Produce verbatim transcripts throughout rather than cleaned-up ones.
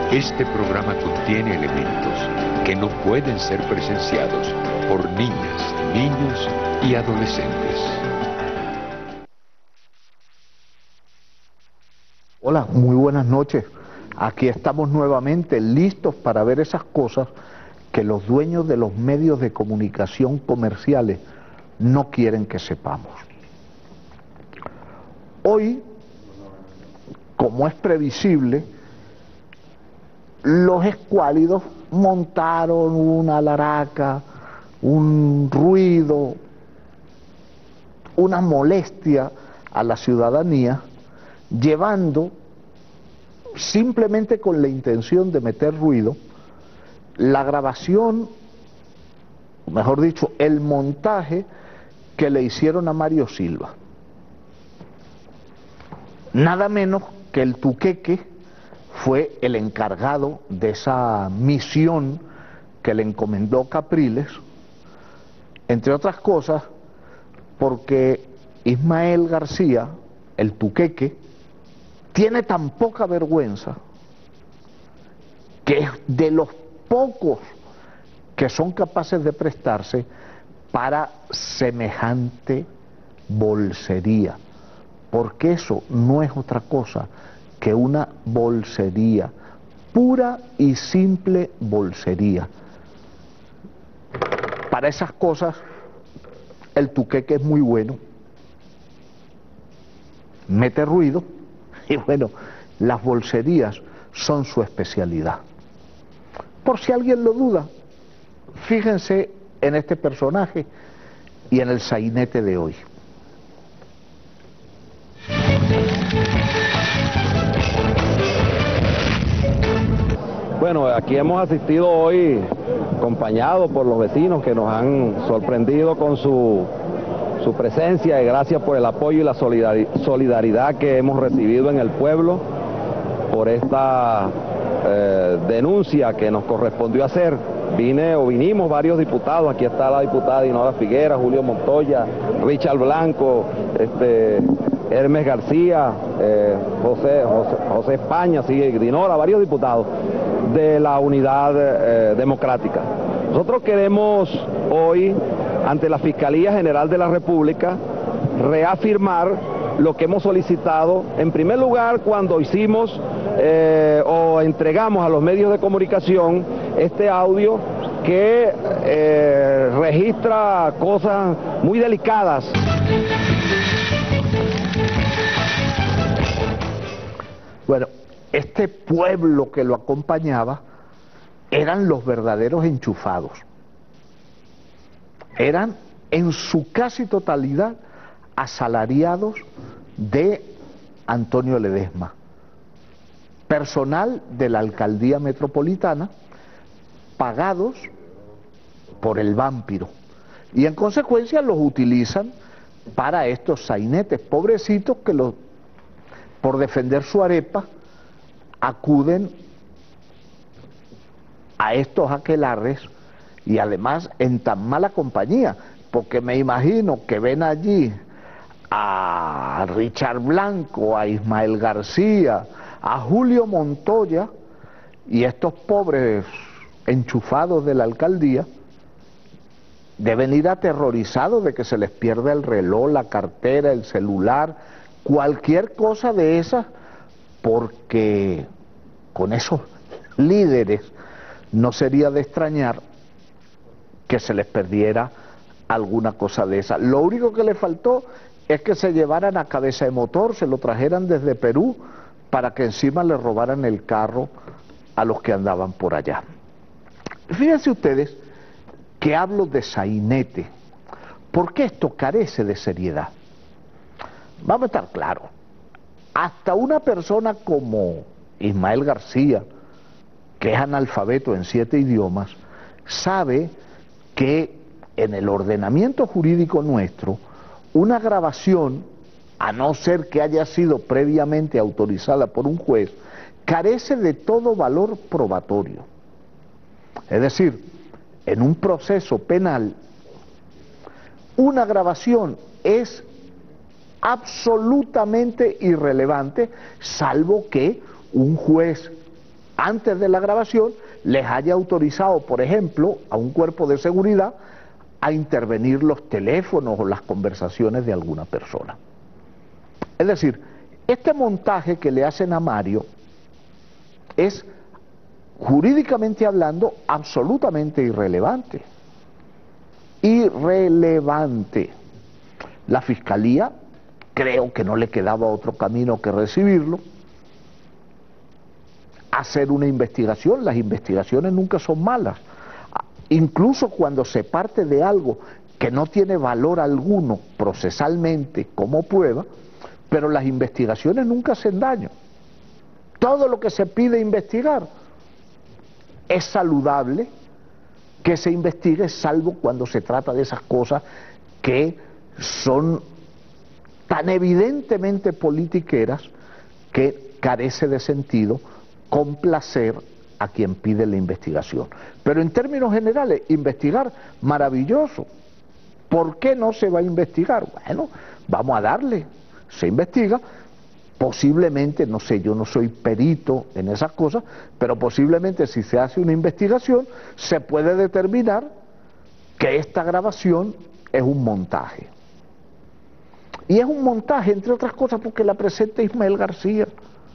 Este programa contiene elementos que no pueden ser presenciados por niñas, niños y adolescentes. Hola, muy buenas noches. Aquí estamos nuevamente listos para ver esas cosas que los dueños de los medios de comunicación comerciales no quieren que sepamos. Hoy, como es previsible, los escuálidos montaron una laraca, un ruido, una molestia a la ciudadanía, llevando, simplemente con la intención de meter ruido, la grabación, mejor dicho, el montaje que le hicieron a Mario Silva. Nada menos que el Tuqueque fue el encargado de esa misión que le encomendó Capriles, entre otras cosas porque Ismael García, el Tuqueque, tiene tan poca vergüenza que es de los pocos que son capaces de prestarse para semejante bolsería, porque eso no es otra cosa que una bolsería, pura y simple bolsería. Para esas cosas el Tuqueque es muy bueno, mete ruido y bueno, las bolserías son su especialidad. Por si alguien lo duda, fíjense en este personaje y en el sainete de hoy. Bueno, aquí hemos asistido hoy acompañados por los vecinos que nos han sorprendido con su, su presencia, y gracias por el apoyo y la solidaridad que hemos recibido en el pueblo por esta eh, denuncia que nos correspondió hacer. Vine o vinimos varios diputados, aquí está la diputada Dinora Figuera, Julio Montoya, Richard Blanco, este, Hermes García, eh, José, José, José España, sí, Dinora, varios diputados de la Unidad eh, Democrática. Nosotros queremos hoy, ante la Fiscalía General de la República, reafirmar lo que hemos solicitado, en primer lugar, cuando hicimos eh, o entregamos a los medios de comunicación este audio que eh, registra cosas muy delicadas. Bueno, este pueblo que lo acompañaba eran los verdaderos enchufados. Eran en su casi totalidad asalariados de Antonio Ledesma, personal de la alcaldía metropolitana, pagados por el vampiro, y en consecuencia los utilizan para estos sainetes, pobrecitos que los, por defender su arepa, acuden a estos aquelarres, y además en tan mala compañía, porque me imagino que ven allí a Richard Blanco, a Ismael García, a Julio Montoya, y estos pobres enchufados de la alcaldía deben ir aterrorizados de que se les pierda el reloj, la cartera, el celular, cualquier cosa de esas, porque con esos líderes no sería de extrañar que se les perdiera alguna cosa de esa. Lo único que le faltó es que se llevaran a Cabeza de Motor, se lo trajeran desde Perú, para que encima le robaran el carro a los que andaban por allá. Fíjense ustedes que hablo de sainete, porque esto carece de seriedad. Vamos a estar claros, hasta una persona como Ismael García, que es analfabeto en siete idiomas, sabe que en el ordenamiento jurídico nuestro, una grabación, a no ser que haya sido previamente autorizada por un juez, carece de todo valor probatorio. Es decir, en un proceso penal, una grabación es absolutamente irrelevante, salvo que un juez antes de la grabación, les haya autorizado, por ejemplo, a un cuerpo de seguridad a intervenir los teléfonos o las conversaciones de alguna persona. Es decir, este montaje que le hacen a Mario es, jurídicamente hablando, absolutamente irrelevante. Irrelevante. La Fiscalía, creo que no le quedaba otro camino que recibirlo, hacer una investigación. Las investigaciones nunca son malas, incluso cuando se parte de algo que no tiene valor alguno procesalmente como prueba, pero las investigaciones nunca hacen daño. Todo lo que se pide investigar es saludable que se investigue, salvo cuando se trata de esas cosas que son tan evidentemente politiqueras que carece de sentido complacer a quien pide la investigación. Pero en términos generales, investigar, maravilloso. ¿Por qué no se va a investigar? Bueno, vamos a darle, se investiga, posiblemente, no sé, yo no soy perito en esas cosas, pero posiblemente si se hace una investigación, se puede determinar que esta grabación es un montaje. Y es un montaje, entre otras cosas, porque la presenta Ismael García.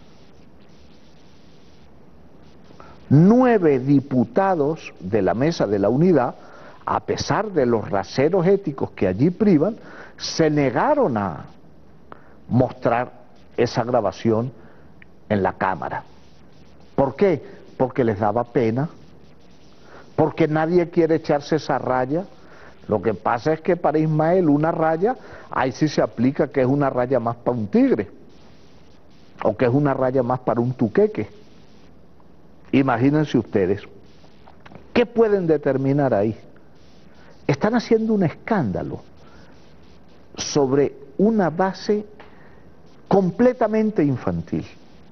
Nueve diputados de la Mesa de la Unidad, a pesar de los raseros éticos que allí privan, se negaron a mostrar esa grabación en la Cámara. ¿Por qué? Porque les daba pena, porque nadie quiere echarse esa raya. Lo que pasa es que para Ismael una raya, ahí sí se aplica que es una raya más para un tigre, o que es una raya más para un tuqueque. Imagínense ustedes, ¿qué pueden determinar ahí? Están haciendo un escándalo sobre una base completamente infantil.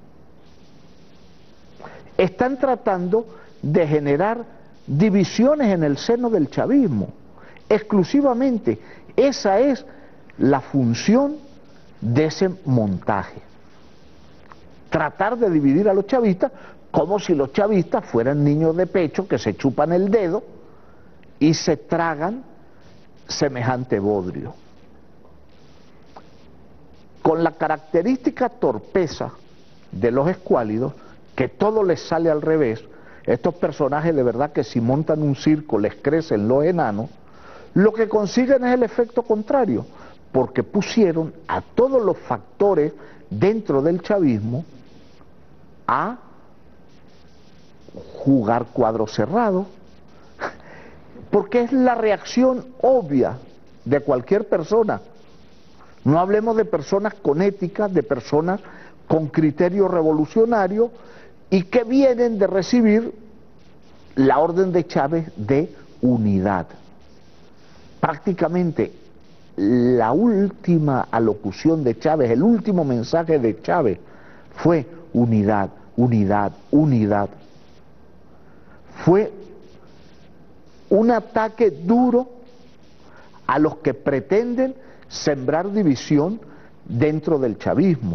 Están tratando de generar divisiones en el seno del chavismo, exclusivamente. Esa es la función de ese montaje. Tratar de dividir a los chavistas como si los chavistas fueran niños de pecho que se chupan el dedo y se tragan semejante bodrio. Con la característica torpeza de los escuálidos, que todo les sale al revés, estos personajes de verdad que si montan un circo les crecen los enanos, lo que consiguen es el efecto contrario, porque pusieron a todos los factores dentro del chavismo a jugar cuadro cerrado, porque es la reacción obvia de cualquier persona. No hablemos de personas con ética, de personas con criterio revolucionario y que vienen de recibir la orden de Chávez de unidad. Prácticamente la última alocución de Chávez, el último mensaje de Chávez fue unidad, unidad, unidad. Fue un ataque duro a los que pretenden sembrar división dentro del chavismo.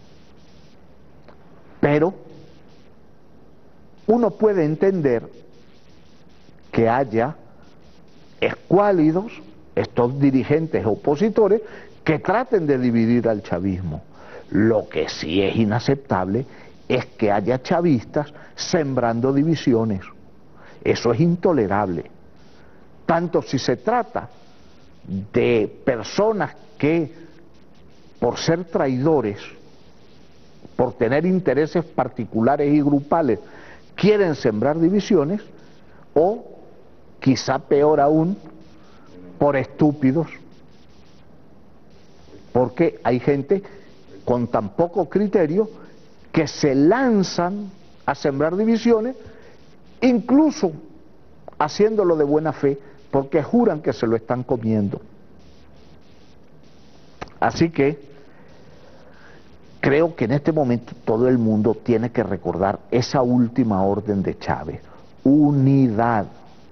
Pero uno puede entender que haya escuálidos, estos dirigentes opositores, que traten de dividir al chavismo. Lo que sí es inaceptable es que haya chavistas sembrando divisiones. Eso es intolerable. Tanto si se trata de personas que, por ser traidores, por tener intereses particulares y grupales, quieren sembrar divisiones, o, quizá peor aún, por estúpidos, porque hay gente con tan poco criterio que se lanzan a sembrar divisiones, incluso haciéndolo de buena fe, porque juran que se lo están comiendo. Así que creo que en este momento todo el mundo tiene que recordar esa última orden de Chávez: unidad.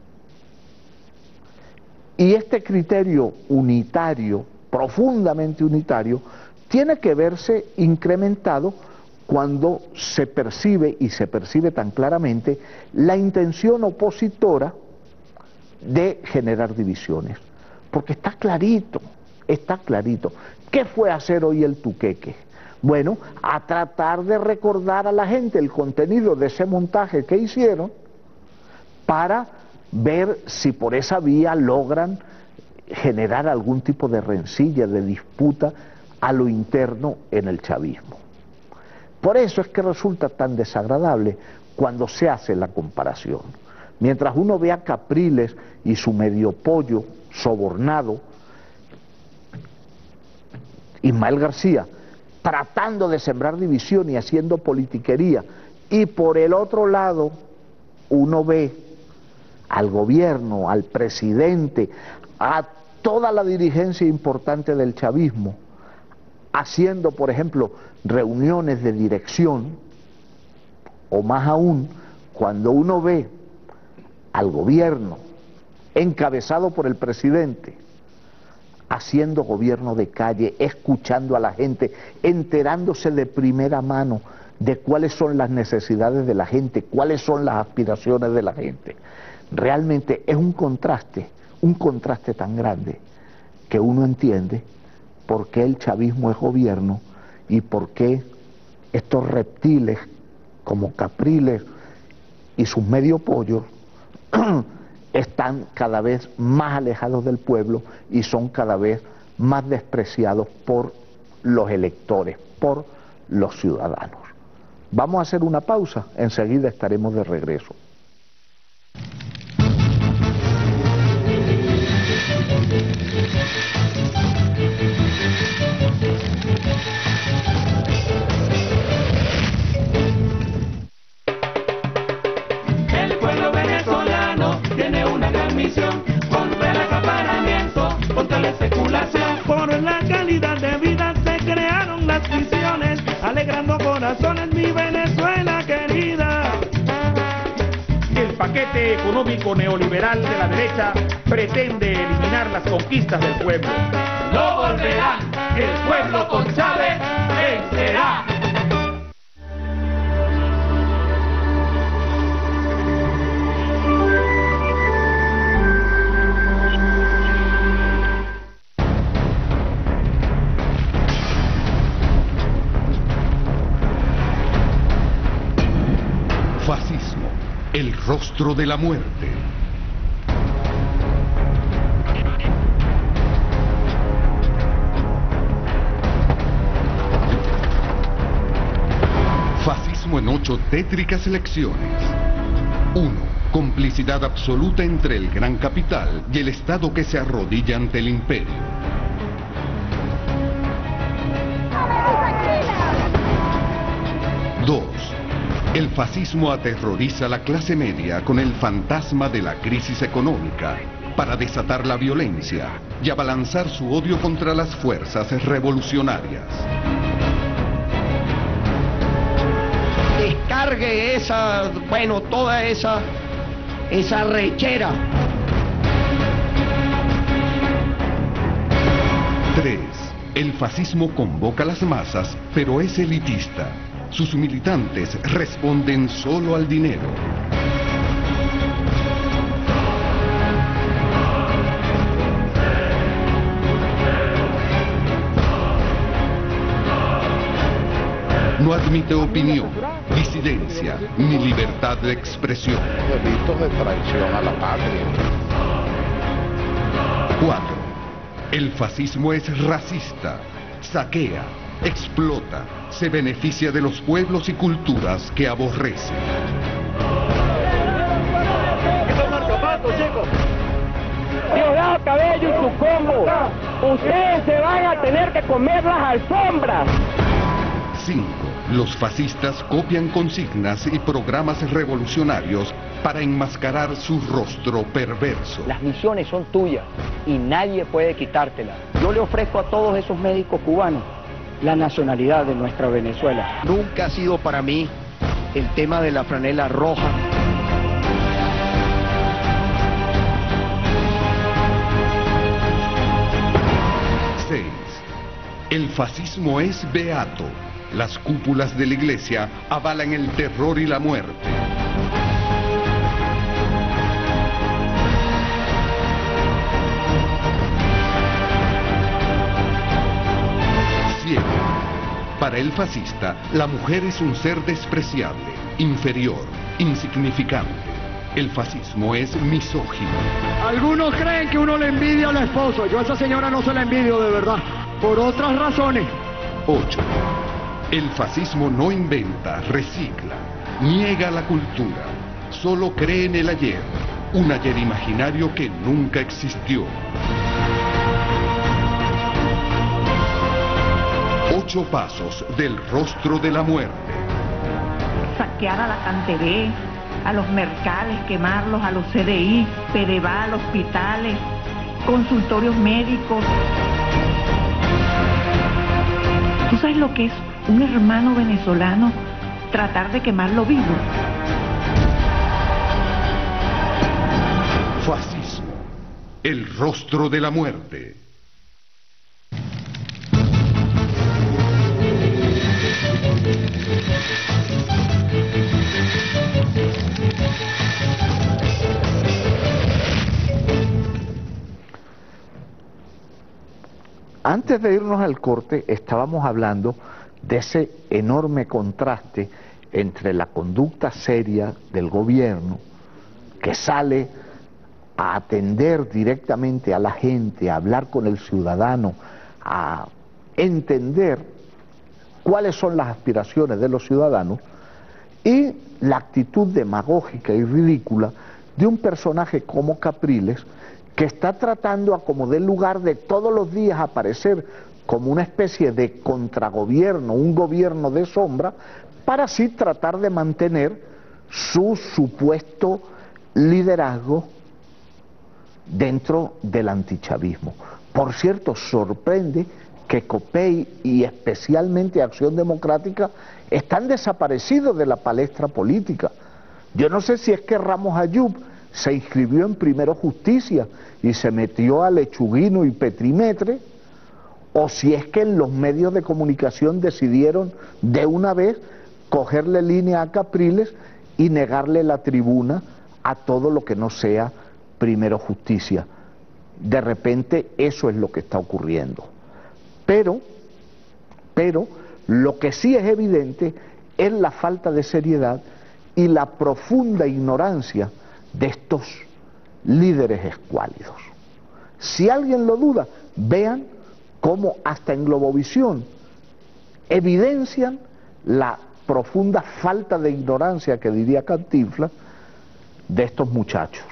Y este criterio unitario, profundamente unitario, tiene que verse incrementado cuando se percibe, y se percibe tan claramente, la intención opositora de generar divisiones. Porque está clarito, está clarito. ¿Qué fue hacer hoy el Tuqueque? Bueno, a tratar de recordar a la gente el contenido de ese montaje que hicieron para ver si por esa vía logran generar algún tipo de rencilla, de disputa a lo interno en el chavismo. Por eso es que resulta tan desagradable cuando se hace la comparación. Mientras uno ve a Capriles y su medio pollo sobornado, Ismael García, tratando de sembrar división y haciendo politiquería, y por el otro lado uno ve al gobierno, al presidente, a toda la dirigencia importante del chavismo, haciendo, por ejemplo, reuniones de dirección, o más aún, cuando uno ve al gobierno encabezado por el presidente, haciendo gobierno de calle, escuchando a la gente, enterándose de primera mano de cuáles son las necesidades de la gente, cuáles son las aspiraciones de la gente. Realmente es un contraste, un contraste tan grande que uno entiende por qué el chavismo es gobierno y por qué estos reptiles como Capriles y sus medio pollos están cada vez más alejados del pueblo y son cada vez más despreciados por los electores, por los ciudadanos. Vamos a hacer una pausa, enseguida estaremos de regreso. El pueblo venezolano tiene una gran misión contra el acaparamiento, contra la especulación. Por la calidad de vida se crearon las misiones, alegrando corazones mi Venezuela querida. El paquete económico neoliberal de la derecha pretende eliminar las conquistas del pueblo. No volverán, el pueblo con Chávez vencerá. Fascismo, el rostro de la muerte. Fascismo en ocho tétricas lecciones. uno. Complicidad absoluta entre el gran capital y el Estado que se arrodilla ante el imperio. dos. El fascismo aterroriza a la clase media con el fantasma de la crisis económica para desatar la violencia y abalanzar su odio contra las fuerzas revolucionarias. Descargue esa, bueno, toda esa, esa rechera. tres. El fascismo convoca a las masas, pero es elitista. Sus militantes responden solo al dinero. No admite opinión, disidencia, ni libertad de expresión. Delitos de traición a la patria. cuatro. El fascismo es racista, saquea, explota, se beneficia de los pueblos y culturas que aborrece. Diosdado Cabello y su combo, ustedes se van a tener que comer las alfombras. cinco. Los fascistas copian consignas y programas revolucionarios para enmascarar su rostro perverso. Las misiones son tuyas y nadie puede quitártelas. Yo le ofrezco a todos esos médicos cubanos la nacionalidad de nuestra Venezuela. Nunca ha sido para mí el tema de la franela roja. seis. El fascismo es beato. Las cúpulas de la iglesia avalan el terror y la muerte. Siete. Para el fascista, la mujer es un ser despreciable, inferior, insignificante. El fascismo es misógino. Algunos creen que uno le envidia al esposo. Yo a esa señora no se la envidio de verdad, por otras razones. Ocho. El fascismo no inventa, recicla, niega la cultura, solo cree en el ayer, un ayer imaginario que nunca existió. Ocho pasos del rostro de la muerte. Saquear a la Canteré, a los mercades, quemarlos, a los C D I, Pedeval, hospitales, consultorios médicos. ¿Tú sabes lo que es un hermano venezolano tratar de quemarlo vivo? Fascismo, el rostro de la muerte. Antes de irnos al corte, estábamos hablando de ese enorme contraste entre la conducta seria del gobierno, que sale a atender directamente a la gente, a hablar con el ciudadano, a entender cuáles son las aspiraciones de los ciudadanos, y la actitud demagógica y ridícula de un personaje como Capriles, que está tratando a como del lugar de todos los días aparecer como una especie de contragobierno, un gobierno de sombra, para así tratar de mantener su supuesto liderazgo dentro del antichavismo. Por cierto, sorprende que COPEI y especialmente Acción Democrática están desaparecidos de la palestra política. Yo no sé si es que Ramos Ayub se inscribió en Primero Justicia y se metió a Lechuguino y Petrimetre, o si es que en los medios de comunicación decidieron de una vez cogerle línea a Capriles y negarle la tribuna a todo lo que no sea Primero Justicia. De repente eso es lo que está ocurriendo. Pero, pero, lo que sí es evidente es la falta de seriedad y la profunda ignorancia de estos líderes escuálidos. Si alguien lo duda, vean cómo hasta en Globovisión evidencian la profunda falta de ignorancia, que diría Cantinflas, de estos muchachos.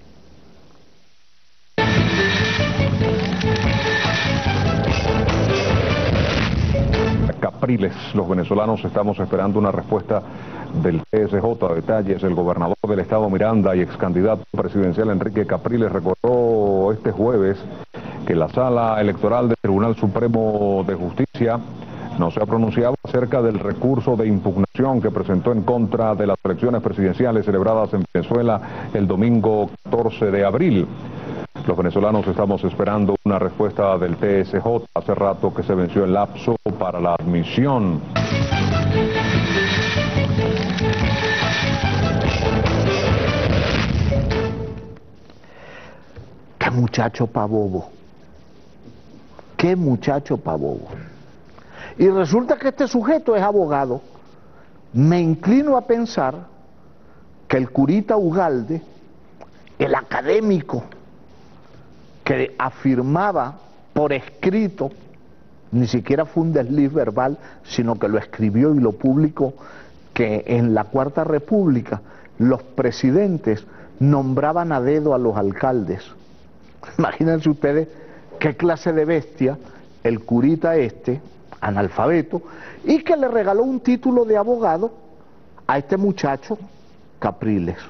Capriles, los venezolanos estamos esperando una respuesta del T S J. Detalles: el gobernador del estado Miranda y ex candidato presidencial Enrique Capriles recordó este jueves que la sala electoral del Tribunal Supremo de Justicia no se ha pronunciado acerca del recurso de impugnación que presentó en contra de las elecciones presidenciales celebradas en Venezuela el domingo catorce de abril. Los venezolanos estamos esperando una respuesta del T S J. Hace rato que se venció el lapso para la admisión. ¡Qué muchacho pa' bobo! ¡Qué muchacho pa' bobo! Y resulta que este sujeto es abogado. Me inclino a pensar que el curita Ugalde, el académico que afirmaba por escrito, ni siquiera fue un desliz verbal, sino que lo escribió y lo publicó, que en la Cuarta República los presidentes nombraban a dedo a los alcaldes. Imagínense ustedes qué clase de bestia el curita este, analfabeto, y que le regaló un título de abogado a este muchacho Capriles.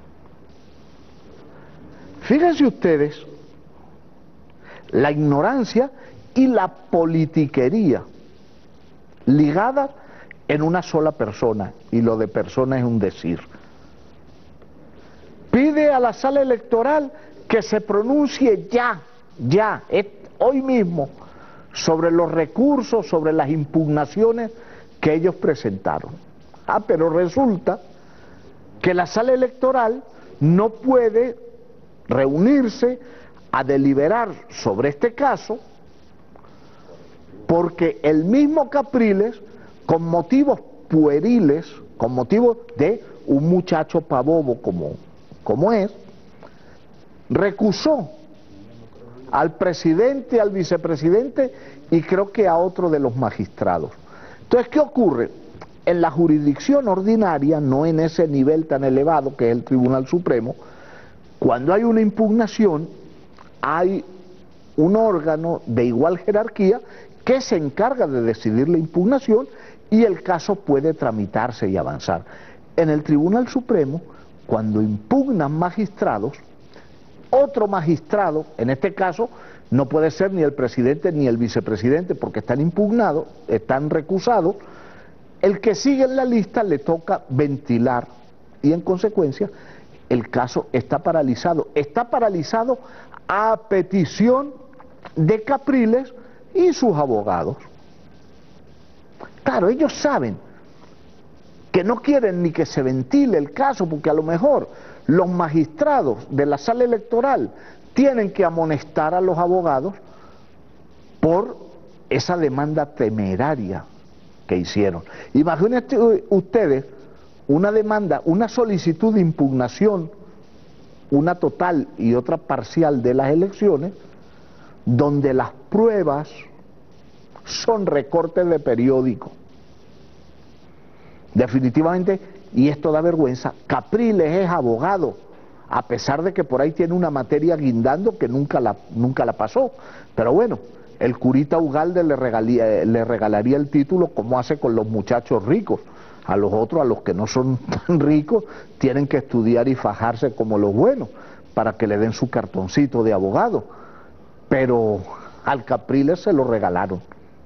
Fíjense ustedes la ignorancia y la politiquería ligadas en una sola persona, y lo de persona es un decir. Pide a la sala electoral que se pronuncie ya, ya, hoy mismo, sobre los recursos, sobre las impugnaciones que ellos presentaron. Ah, pero resulta que la sala electoral no puede reunirse a deliberar sobre este caso porque el mismo Capriles, con motivos pueriles, con motivos de un muchacho pavobo como, como es, recusó al presidente, al vicepresidente y creo que a otro de los magistrados. Entonces, ¿qué ocurre? En la jurisdicción ordinaria, no en ese nivel tan elevado que es el Tribunal Supremo, cuando hay una impugnación, hay un órgano de igual jerarquía que se encarga de decidir la impugnación y el caso puede tramitarse y avanzar. En el Tribunal Supremo, cuando impugnan magistrados, otro magistrado, en este caso, no puede ser ni el presidente ni el vicepresidente porque están impugnados, están recusados, el que sigue en la lista le toca ventilar y en consecuencia el caso está paralizado. Está paralizado a petición de Capriles y sus abogados. Claro, ellos saben que no quieren ni que se ventile el caso porque a lo mejor los magistrados de la sala electoral tienen que amonestar a los abogados por esa demanda temeraria que hicieron. Imagínense ustedes una demanda, una solicitud de impugnación, una total y otra parcial de las elecciones, donde las pruebas son recortes de periódico. Definitivamente, y esto da vergüenza, Capriles es abogado, a pesar de que por ahí tiene una materia guindando que nunca la, nunca la pasó. Pero bueno, el curita Ugalde le, regalía, le regalaría el título como hace con los muchachos ricos. A los otros, a los que no son tan ricos, tienen que estudiar y fajarse como los buenos para que le den su cartoncito de abogado. Pero al Capriles se lo regalaron.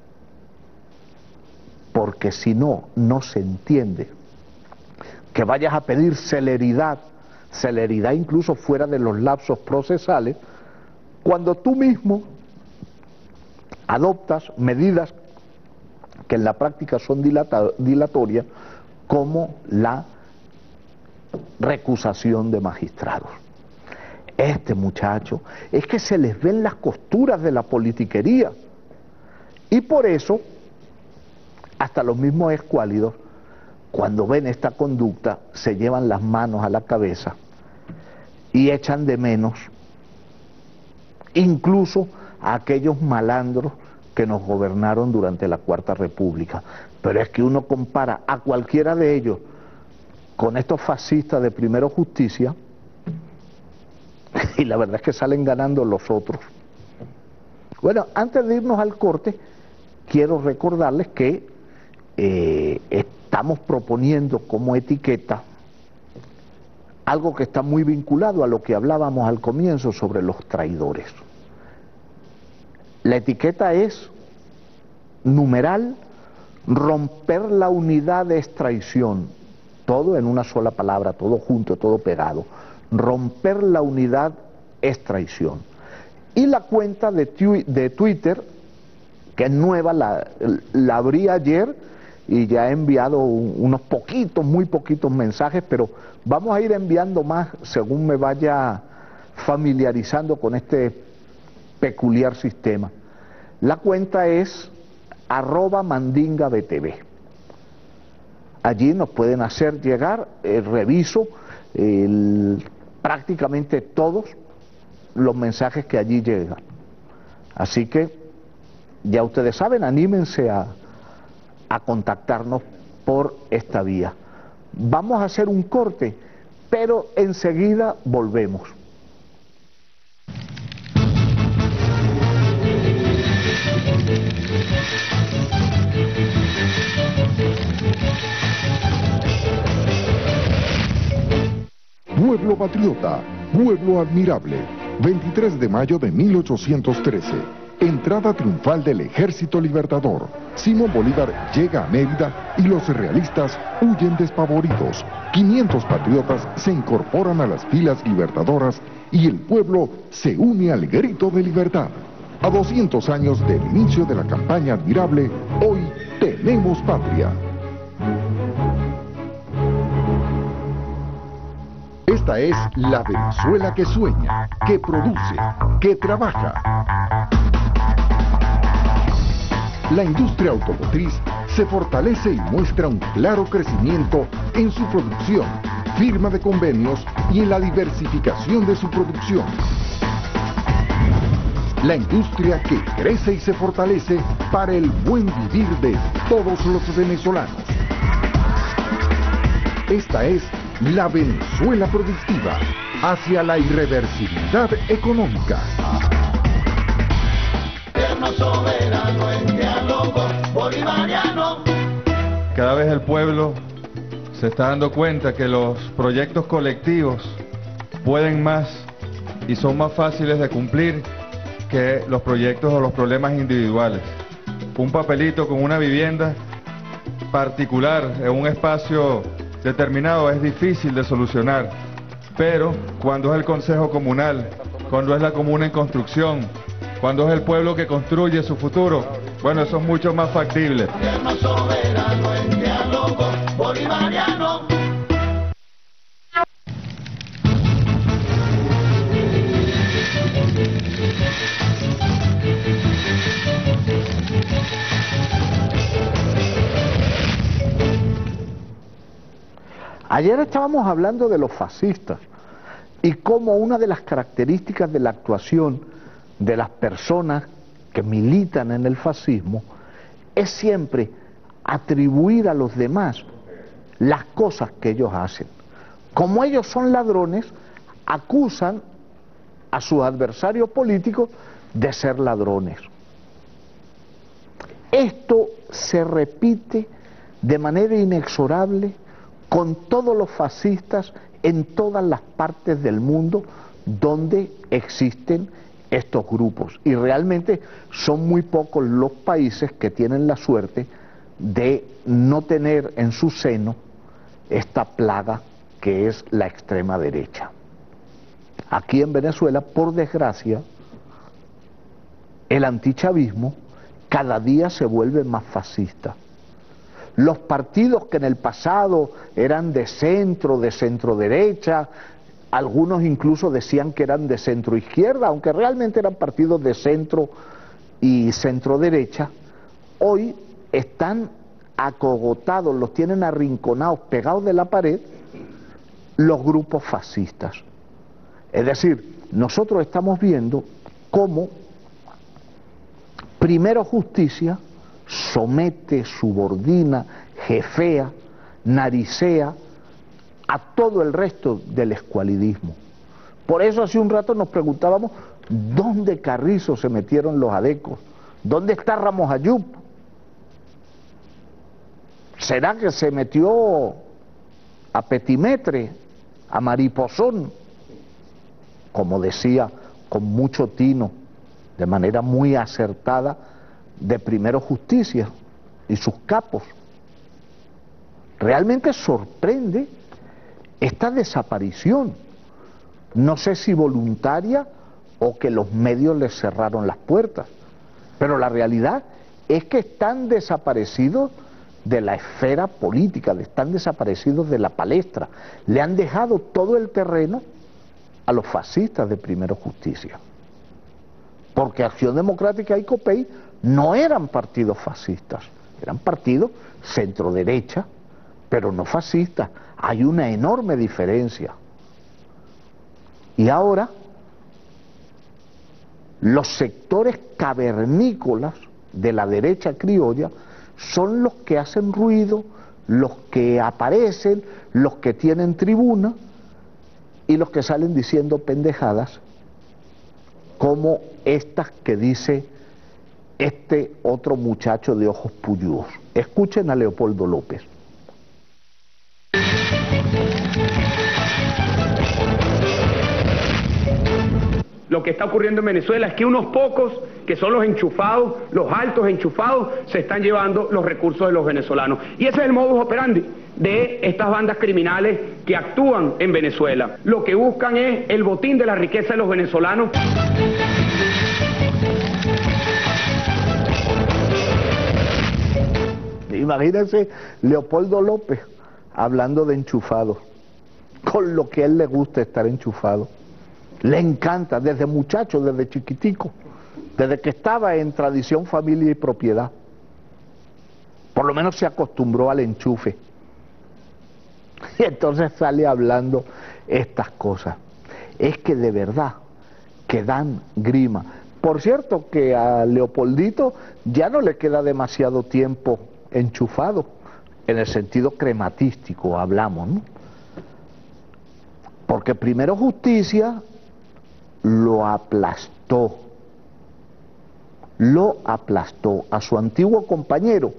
Porque si no, no se entiende que vayas a pedir celeridad, celeridad incluso fuera de los lapsos procesales, cuando tú mismo adoptas medidas que en la práctica son dilata, dilatorias, como la recusación de magistrados. Este muchacho, es que se les ven las costuras de la politiquería, y por eso, hasta los mismos escuálidos, cuando ven esta conducta, se llevan las manos a la cabeza y echan de menos incluso a aquellos malandros que nos gobernaron durante la Cuarta República. Pero es que uno compara a cualquiera de ellos con estos fascistas de Primero Justicia y la verdad es que salen ganando los otros. Bueno, antes de irnos al corte, quiero recordarles que eh, estamos proponiendo como etiqueta algo que está muy vinculado a lo que hablábamos al comienzo sobre los traidores. La etiqueta es numeral, romper la unidad es traición, todo en una sola palabra, todo junto, todo pegado. Romper la unidad es traición. Y la cuenta de, tu, de Twitter, que es nueva, la, la abrí ayer y ya he enviado un, unos poquitos, muy poquitos mensajes, pero vamos a ir enviando más según me vaya familiarizando con este peculiar sistema. La cuenta es arroba mandinga B T V. Allí nos pueden hacer llegar, eh, reviso el, prácticamente todos los mensajes que allí llegan. Así que ya ustedes saben, anímense a, a contactarnos por esta vía. Vamos a hacer un corte, pero enseguida volvemos. Pueblo patriota, pueblo admirable. veintitrés de mayo de mil ochocientos trece. Entrada triunfal del Ejército Libertador. Simón Bolívar llega a Mérida y los realistas huyen despavoridos. quinientos patriotas se incorporan a las filas libertadoras y el pueblo se une al grito de libertad. A doscientos años del inicio de la campaña admirable, hoy tenemos patria. Esta es la Venezuela que sueña, que produce, que trabaja. La industria automotriz se fortalece y muestra un claro crecimiento en su producción, firma de convenios y en la diversificación de su producción. La industria que crece y se fortalece para el buen vivir de todos los venezolanos. Esta es la Venezuela productiva hacia la irreversibilidad económica. Soberano en diálogo bolivariano. Cada vez el pueblo se está dando cuenta que los proyectos colectivos pueden más y son más fáciles de cumplir que los proyectos o los problemas individuales. Un papelito con una vivienda particular en un espacio determinado es difícil de solucionar, pero cuando es el Consejo Comunal, cuando es la comuna en construcción, cuando es el pueblo que construye su futuro, bueno, eso es mucho más factible. Gobierno soberano en diálogo bolivariano. Ayer estábamos hablando de los fascistas y cómo una de las características de la actuación de las personas que militan en el fascismo es siempre atribuir a los demás las cosas que ellos hacen. Como ellos son ladrones, acusan a sus adversarios políticos de ser ladrones. Esto se repite de manera inexorable con todos los fascistas en todas las partes del mundo donde existen estos grupos, y realmente son muy pocos los países que tienen la suerte de no tener en su seno esta plaga que es la extrema derecha. Aquí en Venezuela, por desgracia, el antichavismo cada día se vuelve más fascista. Los partidos que en el pasado eran de centro, de centro derecha, algunos incluso decían que eran de centro izquierda, aunque realmente eran partidos de centro y centro derecha, hoy están acogotados, los tienen arrinconados, pegados de la pared, los grupos fascistas. Es decir, nosotros estamos viendo cómo primero justicia somete, subordina, jefea, naricea a todo el resto del escualidismo. Por eso hace un rato nos preguntábamos ¿dónde Carrizo se metieron los adecos? ¿Dónde está Ramos Ayub? ¿Será que se metió a Petimetre, a Mariposón? Como decía con mucho tino, de manera muy acertada, de Primero Justicia y sus capos. Realmente sorprende esta desaparición, no sé si voluntaria o que los medios les cerraron las puertas, pero la realidad es que están desaparecidos de la esfera política, están desaparecidos de la palestra, le han dejado todo el terreno a los fascistas de Primero Justicia, porque Acción Democrática y COPEI no eran partidos fascistas, eran partidos centro-derecha, pero no fascistas. Hay una enorme diferencia. Y ahora, los sectores cavernícolas de la derecha criolla son los que hacen ruido, los que aparecen, los que tienen tribuna y los que salen diciendo pendejadas como estas que dice este otro muchacho de ojos puyúos. Escuchen a Leopoldo López. Lo que está ocurriendo en Venezuela es que unos pocos, que son los enchufados, los altos enchufados, se están llevando los recursos de los venezolanos. Y ese es el modus operandi de estas bandas criminales que actúan en Venezuela. Lo que buscan es el botín de la riqueza de los venezolanos. Imagínense Leopoldo López hablando de enchufado, con lo que a él le gusta estar enchufado. Le encanta, desde muchacho, desde chiquitico, desde que estaba en tradición, familia y propiedad. Por lo menos se acostumbró al enchufe. Y entonces sale hablando estas cosas. Es que de verdad que dan grima. Por cierto que a Leopoldito ya no le queda demasiado tiempo enchufado, en el sentido crematístico hablamos, ¿no? Porque Primero Justicia lo aplastó, lo aplastó a su antiguo compañero,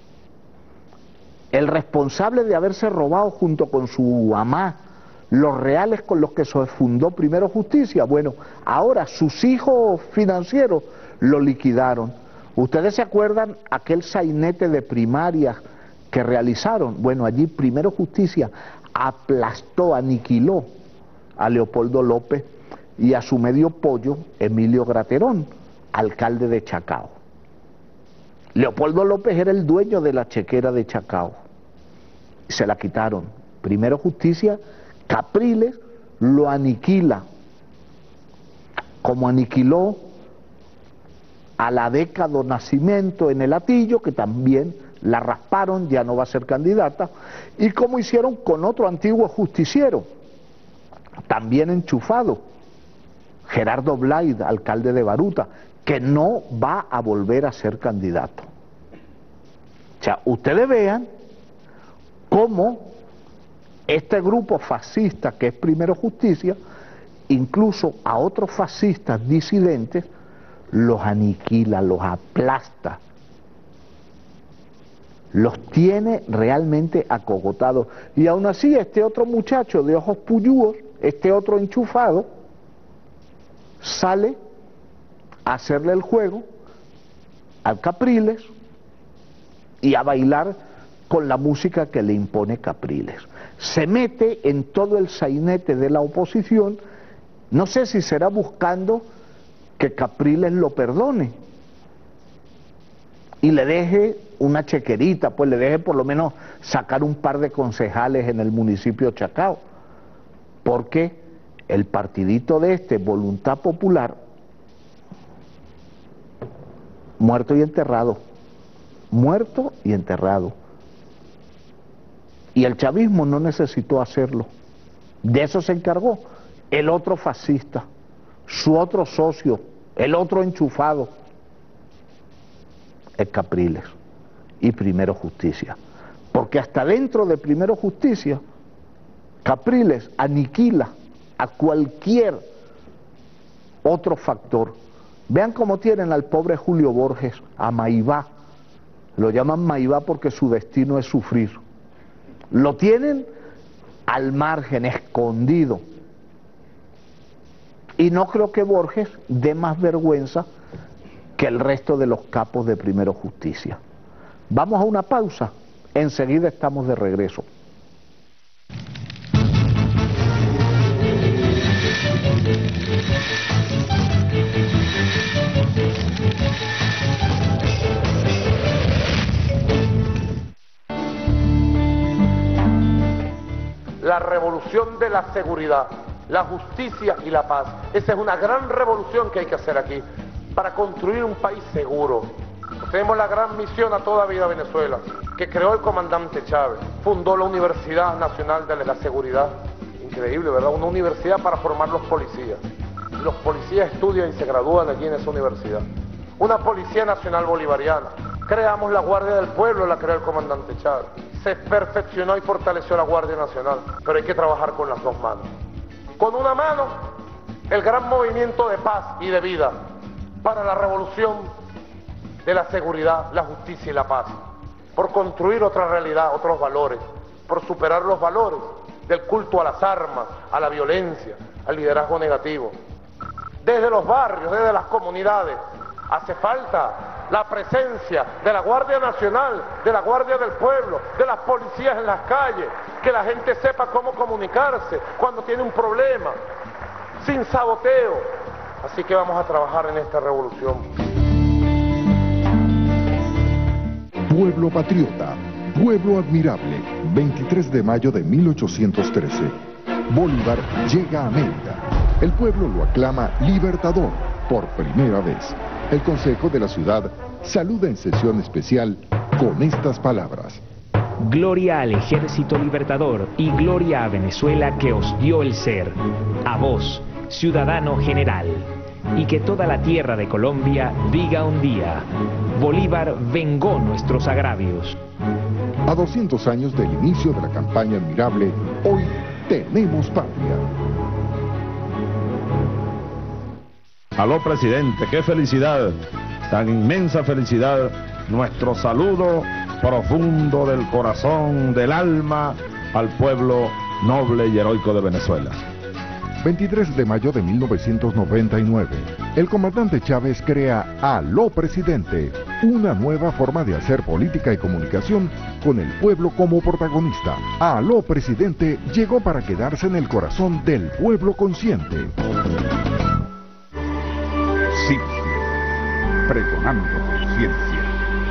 el responsable de haberse robado junto con su mamá los reales con los que se fundó Primero Justicia. Bueno, ahora sus hijos financieros lo liquidaron. ¿Ustedes se acuerdan aquel sainete de primarias que realizaron? Bueno, allí Primero Justicia aplastó, aniquiló a Leopoldo López y a su medio pollo, Emilio Graterón, alcalde de Chacao. Leopoldo López era el dueño de la chequera de Chacao. Se la quitaron. Primero Justicia, Capriles lo aniquila, como aniquiló a la Décado Nacimiento en el Hatillo, que también la rasparon, ya no va a ser candidata, y como hicieron con otro antiguo justiciero, también enchufado, Gerardo Blaid, alcalde de Baruta, que no va a volver a ser candidato. O sea, ustedes vean cómo este grupo fascista que es Primero Justicia, incluso a otros fascistas disidentes, los aniquila, los aplasta, los tiene realmente acogotados. Y aún así este otro muchacho de ojos puyúos, este otro enchufado, sale a hacerle el juego al Capriles y a bailar con la música que le impone Capriles. Se mete en todo el sainete de la oposición, no sé si será buscando que Capriles lo perdone y le deje una chequerita, pues le deje por lo menos sacar un par de concejales en el municipio de Chacao, porque el partidito de este, Voluntad Popular, muerto y enterrado, muerto y enterrado. Y el chavismo no necesitó hacerlo, de eso se encargó el otro fascista, su otro socio, el otro enchufado, el Capriles y Primero Justicia. Porque hasta dentro de Primero Justicia, Capriles aniquila a cualquier otro factor. Vean cómo tienen al pobre Julio Borges, a Maivá, lo llaman Maivá porque su destino es sufrir. Lo tienen al margen, escondido. Y no creo que Borges dé más vergüenza que el resto de los capos de Primero Justicia. Vamos a una pausa, enseguida estamos de regreso. La revolución de la seguridad, la justicia y la paz. Esa es una gran revolución que hay que hacer aquí para construir un país seguro. Tenemos la gran misión a toda vida Venezuela, que creó el comandante Chávez. Fundó la Universidad Nacional de la Seguridad. Increíble, ¿verdad? Una universidad para formar los policías. Los policías estudian y se gradúan allí en esa universidad. Una Policía Nacional Bolivariana. Creamos la Guardia del Pueblo, la creó el comandante Chávez. Se perfeccionó y fortaleció la Guardia Nacional, pero hay que trabajar con las dos manos. Con una mano, el gran movimiento de paz y de vida para la revolución de la seguridad, la justicia y la paz, por construir otra realidad, otros valores, por superar los valores del culto a las armas, a la violencia, al liderazgo negativo. Desde los barrios, desde las comunidades, hace falta la presencia de la Guardia Nacional, de la Guardia del Pueblo, de las policías en las calles, que la gente sepa cómo comunicarse cuando tiene un problema, sin saboteo. Así que vamos a trabajar en esta revolución. Pueblo patriota, pueblo admirable, veintitrés de mayo de mil ochocientos trece. Bolívar llega a Mérida. El pueblo lo aclama libertador por primera vez. El Consejo de la Ciudad saluda en sesión especial con estas palabras. Gloria al Ejército Libertador y gloria a Venezuela que os dio el ser. A vos, ciudadano general. Y que toda la tierra de Colombia diga un día, Bolívar vengó nuestros agravios. A doscientos años del inicio de la campaña admirable, hoy tenemos patria. Aló, presidente, qué felicidad, tan inmensa felicidad. Nuestro saludo profundo del corazón, del alma, al pueblo noble y heroico de Venezuela. veintitrés de mayo de mil novecientos noventa y nueve, el comandante Chávez crea Aló Presidente, una nueva forma de hacer política y comunicación con el pueblo como protagonista. Aló Presidente llegó para quedarse en el corazón del pueblo consciente. Sí, pregonando conciencia.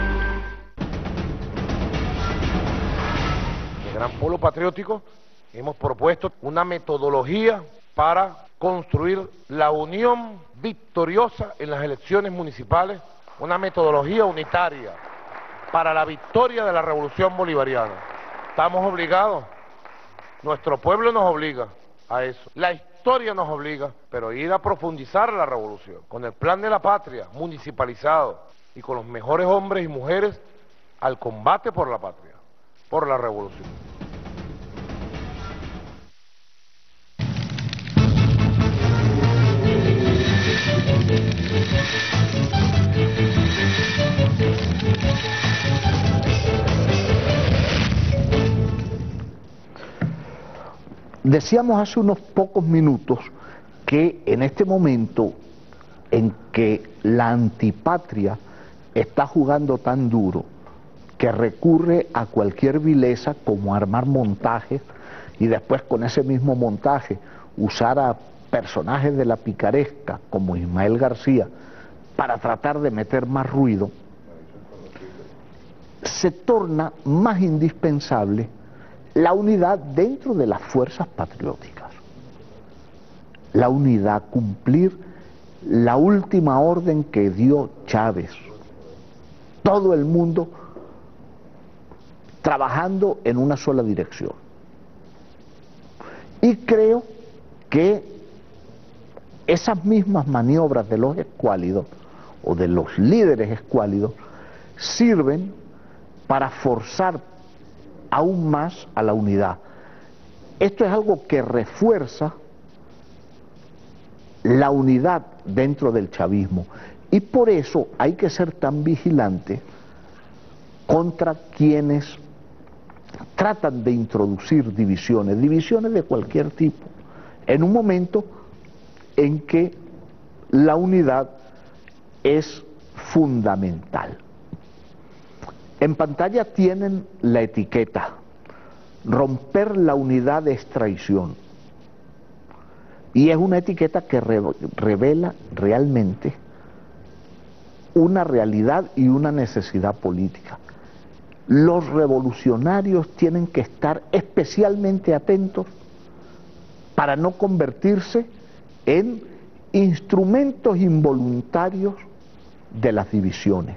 El Gran Polo Patriótico hemos propuesto una metodología para construir la unión victoriosa en las elecciones municipales, una metodología unitaria para la victoria de la revolución bolivariana. Estamos obligados, nuestro pueblo nos obliga a eso, la historia nos obliga, pero ir a profundizar la revolución, con el plan de la patria municipalizado y con los mejores hombres y mujeres al combate por la patria, por la revolución. Decíamos hace unos pocos minutos que en este momento en que la antipatria está jugando tan duro que recurre a cualquier vileza como armar montajes y después con ese mismo montaje usar a personajes de la picaresca como Ismael García para tratar de meter más ruido, se torna más indispensable la unidad dentro de las fuerzas patrióticas. La unidad, cumplir la última orden que dio Chávez. Todo el mundo trabajando en una sola dirección. Y creo que esas mismas maniobras de los escuálidos o de los líderes escuálidos sirven para forzar aún más a la unidad. Esto es algo que refuerza la unidad dentro del chavismo y por eso hay que ser tan vigilante contra quienes tratan de introducir divisiones, divisiones de cualquier tipo, en un momento en que la unidad es fundamental. En pantalla tienen la etiqueta, romper la unidad es traición. Y es una etiqueta que re revela realmente una realidad y una necesidad política. Los revolucionarios tienen que estar especialmente atentos para no convertirse en instrumentos involuntarios de las divisiones.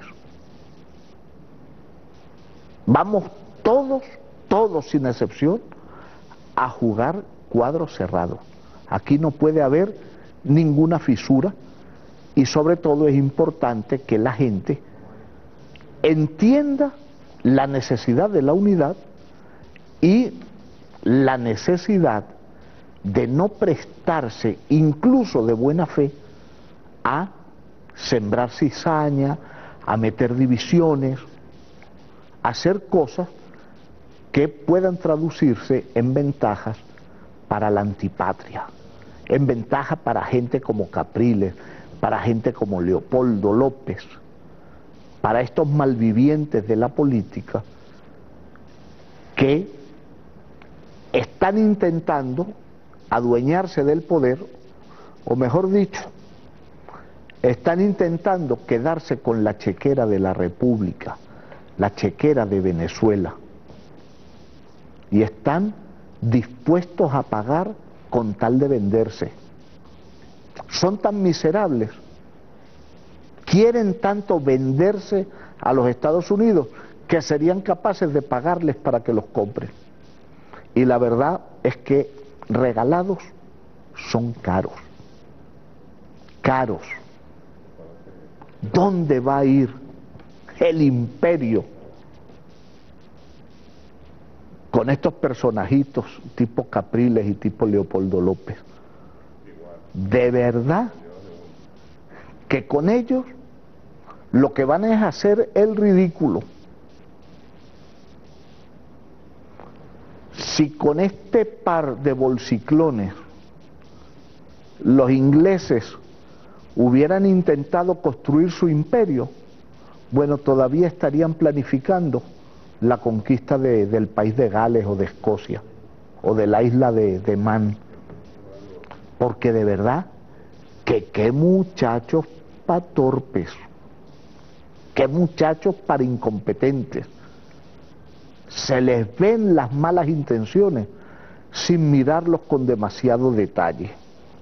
Vamos todos, todos sin excepción, a jugar cuadros cerrados. Aquí no puede haber ninguna fisura y sobre todo es importante que la gente entienda la necesidad de la unidad y la necesidad de no prestarse, incluso de buena fe, a sembrar cizaña, a meter divisiones, a hacer cosas que puedan traducirse en ventajas para la antipatria, en ventaja para gente como Capriles, para gente como Leopoldo López, para estos malvivientes de la política que están intentando adueñarse del poder, o mejor dicho, están intentando quedarse con la chequera de la República, la chequera de Venezuela y están dispuestos a pagar con tal de venderse. Son tan miserables, quieren tanto venderse a los Estados Unidos que serían capaces de pagarles para que los compren. Y la verdad es que regalados son caros, caros. ¿Dónde va a ir el imperio con estos personajitos tipo Capriles y tipo Leopoldo López? De verdad que con ellos lo que van es hacer el ridículo. Si con este par de bolsiclones los ingleses hubieran intentado construir su imperio, bueno, todavía estarían planificando la conquista de, del país de Gales o de Escocia o de la isla de, de Man. Porque de verdad que qué muchachos para torpes, qué muchachos para incompetentes. Se les ven las malas intenciones sin mirarlos con demasiado detalle.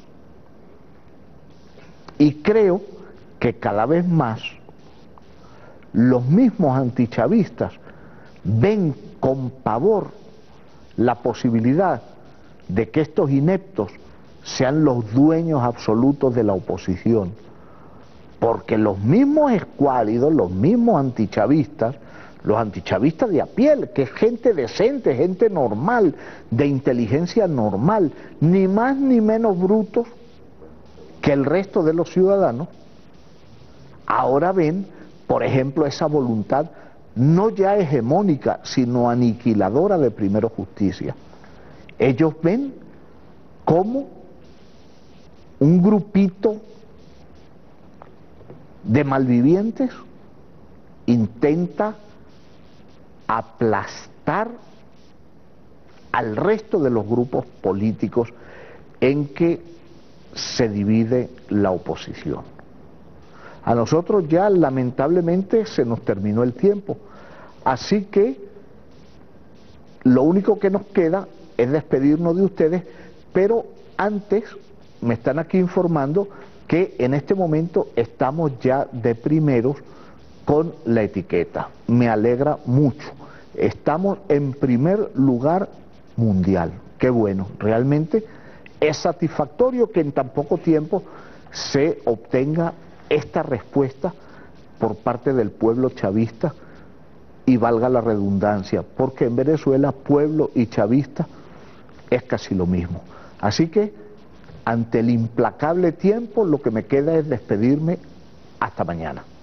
Y creo que cada vez más los mismos antichavistas ven con pavor la posibilidad de que estos ineptos sean los dueños absolutos de la oposición, porque los mismos escuálidos, los mismos antichavistas, los antichavistas de a pie, que es gente decente, gente normal, de inteligencia normal, ni más ni menos brutos que el resto de los ciudadanos, ahora ven, por ejemplo, esa voluntad no ya hegemónica, sino aniquiladora de Primero Justicia. Ellos ven cómo un grupito de malvivientes intenta aplastar al resto de los grupos políticos en que se divide la oposición. A nosotros ya lamentablemente se nos terminó el tiempo, así que lo único que nos queda es despedirnos de ustedes, pero antes me están aquí informando que en este momento estamos ya de primeros con la etiqueta. Me alegra mucho. Estamos en primer lugar mundial. Qué bueno, realmente es satisfactorio que en tan poco tiempo se obtenga esta respuesta por parte del pueblo chavista, y valga la redundancia, porque en Venezuela pueblo y chavista es casi lo mismo. Así que ante el implacable tiempo lo que me queda es despedirme hasta mañana.